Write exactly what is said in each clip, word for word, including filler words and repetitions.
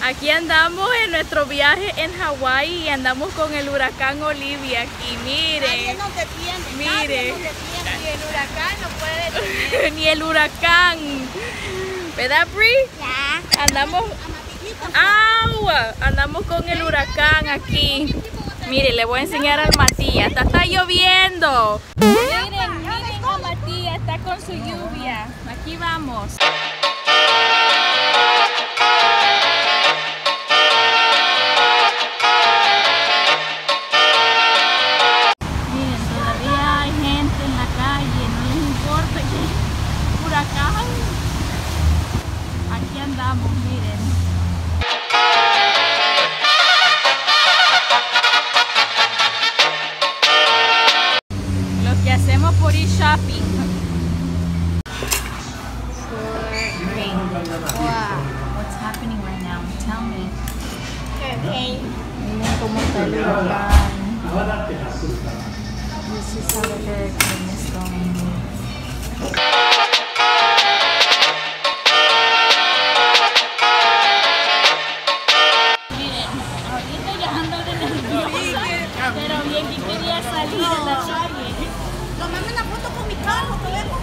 Aquí andamos en nuestro viaje en Hawái y andamos con el huracán Olivia aquí, miren. Nadie nos detiene, miren. nadie nos detiene. Ni el huracán nos puede detener. Ni el huracán. ¿Verdad, Bri? Ya. Andamos... ¡Agua! Andamos con el huracán aquí. Miren, le voy a enseñar al Matías. Está, está lloviendo. Miren, miren a Matías, está con su lluvia. Aquí vamos. Miren, todavía hay gente en la calle. No les importa que huracán. Aquí andamos, miren. Lo que hacemos por ir shopping. Wow, what's happening right now? Tell me. Okay. Miren cómo está el huracán. This is how the hurricane is going. Pero bien que quería salir de la calle. Tomame una foto con mi carro, que vengo.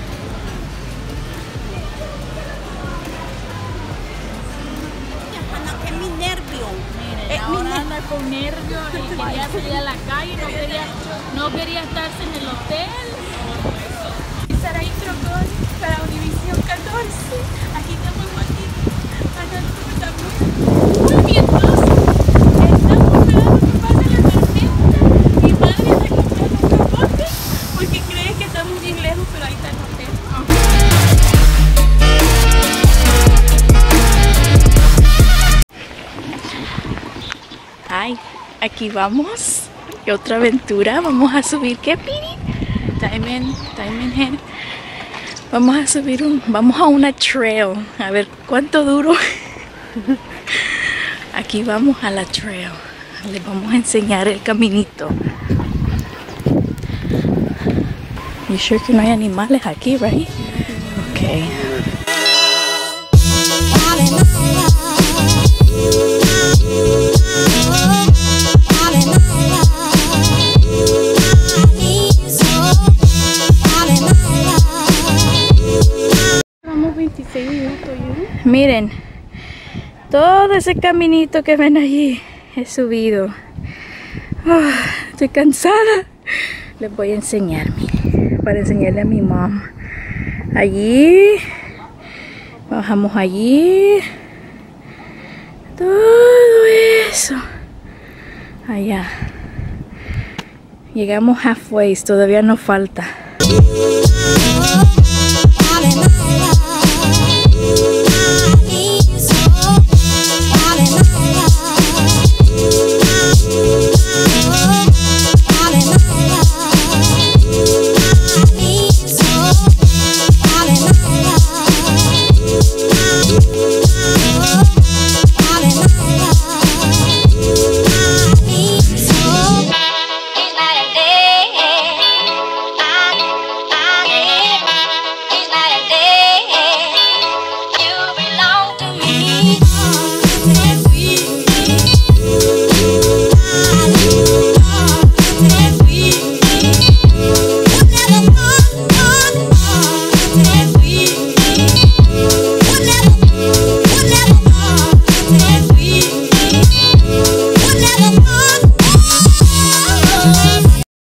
Ana, que es mi nervio. Miren, Es mi ahora ner- anda con nervios y quería salir a la calle, no quería, no quería estarse en el hotel. Sara intro con para Univisión catorce. Aquí estamos aquí. Ana, ¿cómo estamos? Muy bien, todos. Estamos esperando que pase la tormenta. Mi madre está comprando un capote porque cree que estamos bien lejos, pero ahí está el hotel. Ay, aquí vamos. Y otra aventura. Vamos a subir. ¿Qué, Piri? Diamond, Diamond Head. Vamos a subir un. Vamos a una trail. A ver cuánto duro. Aquí vamos a la trail. Les vamos a enseñar el caminito. You sure que no hay animales aquí, right? Okay. Vamos veintiséis minutos. Miren, todo ese caminito que ven allí he subido. Oh, estoy cansada. Les voy a enseñar, miren, para enseñarle a mi mamá. Allí, bajamos allí. Todo eso. Allá. Llegamos halfway, todavía nos falta.